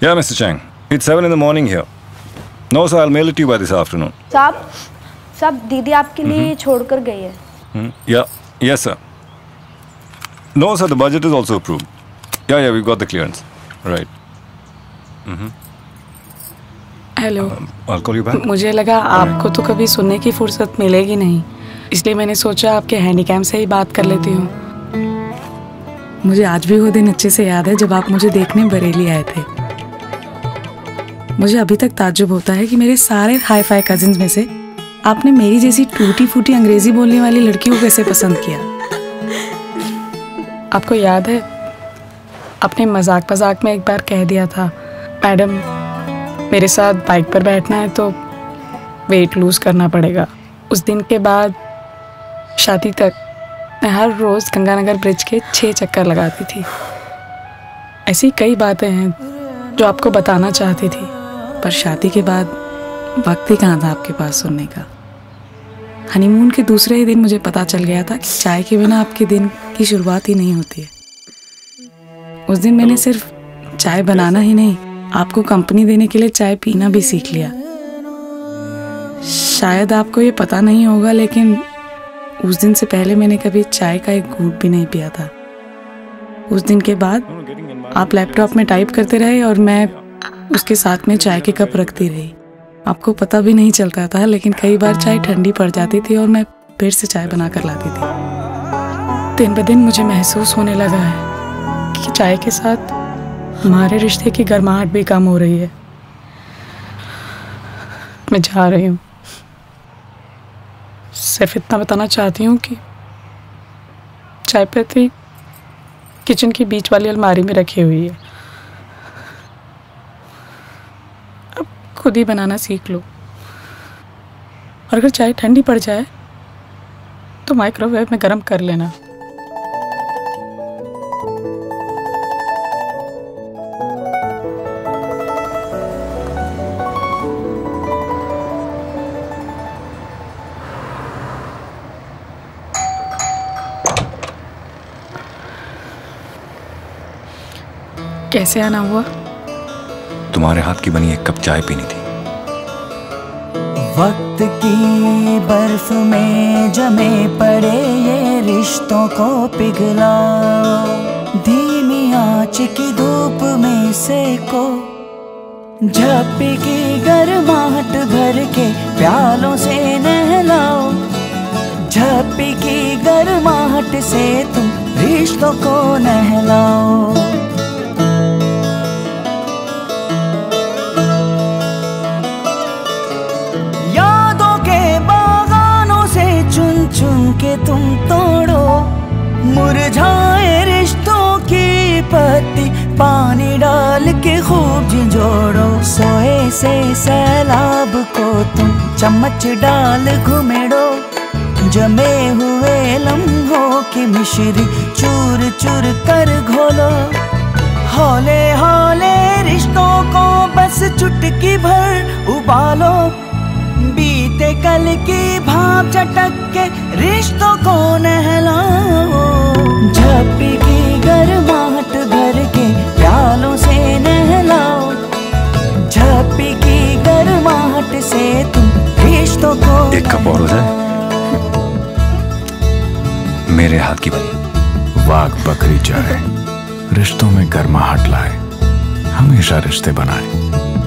Yeah, Mr. Chang. It's 7 in the morning here. No, sir. I'll mail it to you by this afternoon. साहब दीदी आपके लिए छोड़कर गई है. Yeah. Yes, sir. No, sir. The budget is also approved. Yeah. We've got the clearance. Right. Hello. I'll call you back. मुझे लगा आपको तो कभी सुनने की फुर्सत मिलेगी नहीं, इसलिए मैंने सोचा आपके हैंडीकैम से ही बात कर लेती हूँ. मुझे आज भी वो दिन अच्छे से याद है जब आप मुझे देखने बरेली आए थे. मुझे अभी तक ताज्जुब होता है कि मेरे सारे हाई फाई कजिन्स में से आपने मेरी जैसी टूटी फूटी अंग्रेजी बोलने वाली लड़की को कैसे पसंद किया. आपको याद है आपने मजाक में एक बार कह दिया था, मैडम मेरे साथ बाइक पर बैठना है तो वेट लूज करना पड़ेगा. उस दिन के बाद शादी तक मैं हर रोज़ गंगानगर ब्रिज के 6 चक्कर लगाती थी. ऐसी कई बातें हैं जो आपको बताना चाहती थी, पर शादी के बाद वक्त ही कहाँ था आपके पास सुनने का. हनीमून के दूसरे ही दिन मुझे पता चल गया था कि चाय के बिना आपके दिन की शुरुआत ही नहीं होती है. उस दिन मैंने सिर्फ चाय बनाना ही नहीं, आपको कंपनी देने के लिए चाय पीना भी सीख लिया. शायद आपको ये पता नहीं होगा, लेकिन उस दिन से पहले मैंने कभी चाय का एक घूंट भी नहीं पिया था. उस दिन के बाद आप लैपटॉप में टाइप करते रहे और मैं उसके साथ में चाय के कप रखती रही. आपको पता भी नहीं चलता था, लेकिन कई बार चाय ठंडी पड़ जाती थी और मैं फिर से चाय बना कर लाती थी. दिन ब दिन मुझे महसूस होने लगा है कि चाय के साथ हमारे रिश्ते की गर्माहट भी कम हो रही है. मैं जा रही हूँ. सिर्फ इतना बताना चाहती हूँ कि चाय पत्ती किचन की बीच वाली अलमारी में रखी हुई है. अब खुद ही बनाना सीख लो, और अगर चाय ठंडी पड़ जाए तो माइक्रोवेव में गर्म कर लेना. कैसे आना हुआ? तुम्हारे हाथ की बनी एक कप चाय पीनी थी. वक्त की बर्फ में जमे पड़े ये रिश्तों को पिघला, धीमी आंच की धूप में सेको, झप्पी की गर्माहट भर के प्यालों से नहलाओ, झप्पी की गर्माहट से तुम रिश्तों को नहलाओ. चुन के तुम तोड़ो मुरझाए रिश्तों की पत्ती, पानी डाल के खूब झिंझोड़ो. सोए से सैलाब को तुम चम्मच डाल घुमेड़ो, जमे हुए लम्हों की मिश्री चूर चूर कर घोलो. हौले हौले रिश्तों को बस चुटकी भर उबालो, बीते कल की भाप चटक के रिश्तों को नहलाओ, झप्पी की गर्माहट भर के प्यालों से नहलाओ, झप्पी की गर्माहट से तुम रिश्तों को. एक कप और हो जाए. मेरे हाथ की बनी वाघ बकरी चाय रिश्तों में गर्माहट लाए, हमेशा रिश्ते बनाए.